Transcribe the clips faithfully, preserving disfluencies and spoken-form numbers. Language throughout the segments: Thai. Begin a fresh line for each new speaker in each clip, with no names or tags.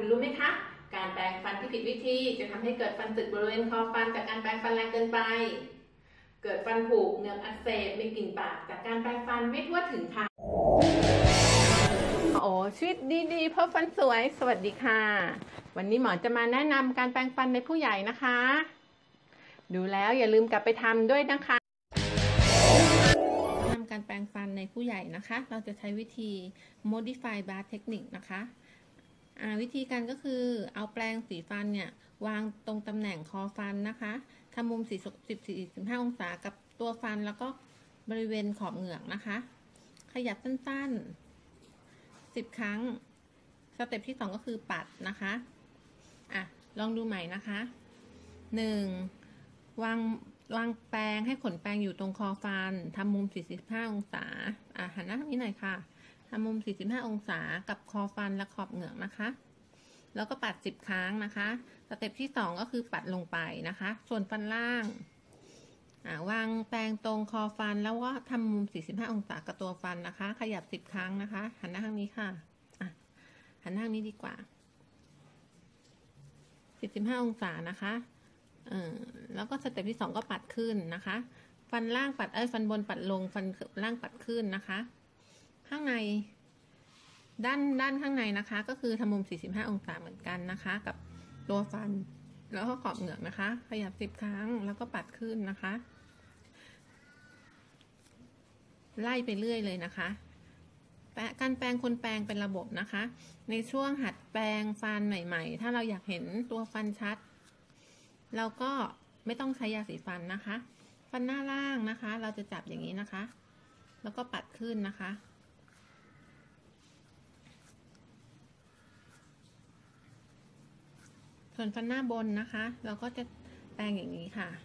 คุณรู้ไหมคะการแปรงฟันที่ผิดวิธีจะทำให้เกิดฟันสึกบริเวณคอฟันจากการแปรงฟันแรงเกินไปเกิดฟันผุเหงือกอักเสบมีกลิ่นปากจากการแปรงฟันไม่ทั่วถึงค่ะโอ้ชีวิตดีๆเพราะฟันสวยสวัสดีค่ะวันนี้หมอจะมาแนะนำการแปรงฟันในผู้ใหญ่นะคะดูแล้วอย่าลืมกลับไปทำด้วยนะคะทำการแปรงฟันในผู้ใหญ่นะคะเราจะใช้วิธี modify brush technique นะคะวิธีการก็คือเอาแปรงสีฟันเนี่ยวางตรงตำแหน่งคอฟันนะคะทำมุมสี่สิบ สี่สิบห้าองศากับตัวฟันแล้วก็บริเวณขอบเหงือกนะคะขยับสั้นๆสิบครั้งสเต็ปที่สองก็คือปัดนะคะอ่ะลองดูใหม่นะคะหนึ่งวางวางแปรงให้ขนแปรงอยู่ตรงคอฟันทำมุมสี่สิบห้าองศาอ่ะหันหน้าทางนี้หน่อยค่ะทำมุมสี่สิบห้าองศากับคอฟันและขอบเหงือกนะคะแล้วก็ปัดสิบครั้งนะคะสเต็ปที่สองก็คือปัดลงไปนะคะส่วนฟันล่างอ่าวางแปรงตรงคอฟันแล้วก็ทำมุมสี่สิบห้าองศากับตัวฟันนะคะขยับสิบครั้งนะคะหันหน้าทางนี้ค่ะอ่ะหันหน้าทางนี้ดีกว่าสี่สิบห้าองศานะคะเออแล้วก็สเต็ปที่สองก็ปัดขึ้นนะคะฟันล่างปัดเอ้ยฟันบนปัดลงฟันล่างปัดขึ้นนะคะข้างในด้านด้านข้างในนะคะก็คือทำมุมสี่สิบห้าองศาเหมือนกันนะคะกับตัวฟันแล้วก็ขอบเหงือกนะคะขยับสิบครั้งแล้วก็ปัดขึ้นนะคะไล่ไปเรื่อยเลยนะคะการแปรงคนแปรงเป็นระบบนะคะในช่วงหัดแปรงฟันใหม่ๆถ้าเราอยากเห็นตัวฟันชัดเราก็ไม่ต้องใช้ยาสีฟันนะคะฟันหน้าล่างนะคะเราจะจับอย่างนี้นะคะแล้วก็ปัดขึ้นนะคะส่วนฟันหน้าบนนะคะเราก็จะแปรงอย่างนี้ค่ะ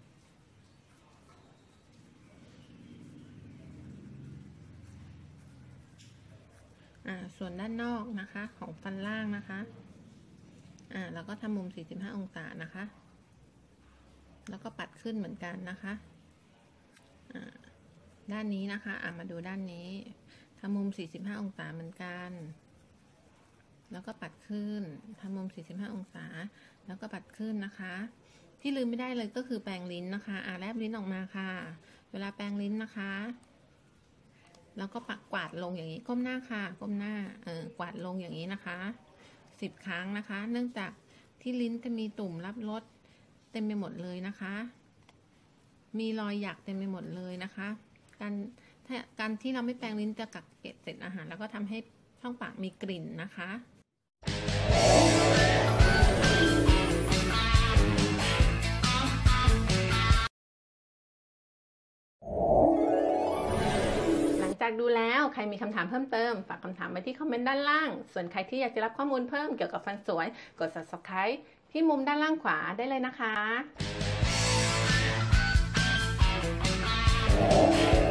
อ่าส่วนด้านนอกนะคะของฟันล่างนะคะอ่าเราก็ทำมุมสี่สิบห้าองศานะคะแล้วก็ปัดขึ้นเหมือนกันนะคะอ่าด้านนี้นะคะอ่ามาดูด้านนี้ทำมุมสี่สิบห้าองศาเหมือนกันแล้วก็ปัดขึ้นทำมุมสี่สิบห้าองศาแล้วก็ปัดขึ้นนะคะที่ลืมไม่ได้เลยก็คือแปรงลิ้นนะคะอ่าแลบลิ้นออกมาค่ะเวลาแปรงลิ้นนะคะแล้วก็ปักกวาดลงอย่างนี้ก้มหน้าค่ะก้มหน้าเออกวาดลงอย่างนี้นะคะสิบครั้งนะคะเนื่องจากที่ลิ้นจะมีตุ่มรับรสเต็มไปหมดเลยนะคะมีรอยหยักเต็มไปหมดเลยนะคะการการที่เราไม่แปรงลิ้นจะกักเก็บเศษอาหารแล้วก็ทำให้ช่องปากมีกลิ่นนะคะหลังจากดูแล้วใครมีคำถามเพิ่มเติมฝากคำถามไว้ที่คอมเมนต์ด้านล่างส่วนใครที่อยากจะรับข้อมูลเพิ่มเกี่ยวกับฟันสวยกด ซับสไครบ์ ที่มุมด้านล่างขวาได้เลยนะคะ